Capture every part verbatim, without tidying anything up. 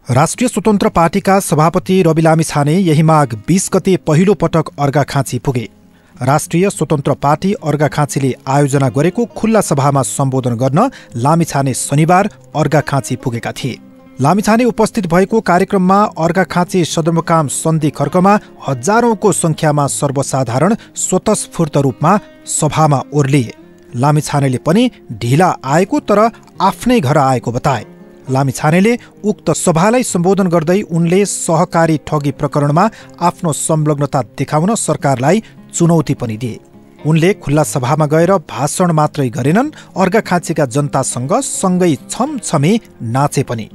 राष्ट्रिय स्वतन्त्र पार्टीका सभापति रवि लामिछाने यही माघ बीस गते पहिलो पटक अर्घाखाँची पुगे। राष्ट्रिय स्वतन्त्र पार्टी अर्घाखाँचीले आयोजना गरेको खुल्ला सभामा सम्बोधन गर्न लामिछाने शनिबार अर्घाखाँची पुगेका थिए। लामिछाने उपस्थित भएको कार्यक्रममा अर्घाखाँची सदरमुकाम सन्धि खर्कमा हजारौंको संख्यामा सर्वसाधारण स्वतस्फूर्त रूपमा सभामा ओर्लिए। लामिछानेले पनि ढिला आएको तर आफ्नै घर आएको बताए। लामिछानेले उक्त सभालाई सम्बोधन गर्दै उनले सहकारी ठगी प्रकरणमा आफ्नो संलग्नता देखाउन सरकारलाई चुनौती पनि दिए। उनले खुल्ला सभामा गएर भाषण मात्रै गरेनन्, अर्घाखाँचीका जनतासँग सँगै छमछमे नाचे पनि।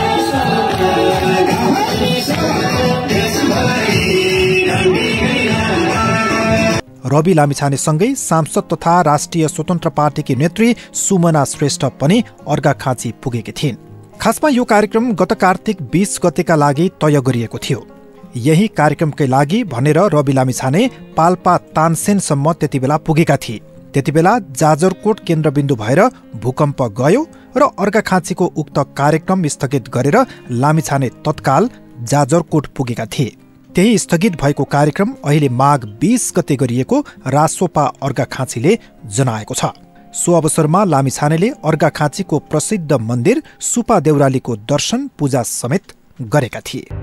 रवि लामिछानेसँगै सांसद तथा राष्ट्रिय स्वतन्त्र पार्टीकी नेत्री सुमना श्रेष्ठ पनि अर्घाखाँची पुगेकी थिइन्। खासमा यो कार्यक्रम गत कार्तिक बीस गतेका लागि तय गरिएको थियो। यही कार्यक्रमकै लागि भनेर रवि लामिछाने पाल्पा तानसेनसम्म त्यतिबेला पुगेका थिए। त्यतिबेला जाजरकोट केन्द्रबिन्दु भएर भूकम्प गयो र अर्घाखाँचीको उक्त कार्यक्रम स्थगित गरेर लामिछाने तत्काल जाजरकोट पुगेका थिए। त्यही स्थगित भएको कार्यक्रम अहिले माघ बीस गते गरिएको रासोपा अर्घाखाँचीले जनाएको छ। सो अवसरमा लामिछानेले अर्घाखाँचीको प्रसिद्ध मन्दिर सुपा देउरालीको दर्शन पूजा समेत गरेका थिए।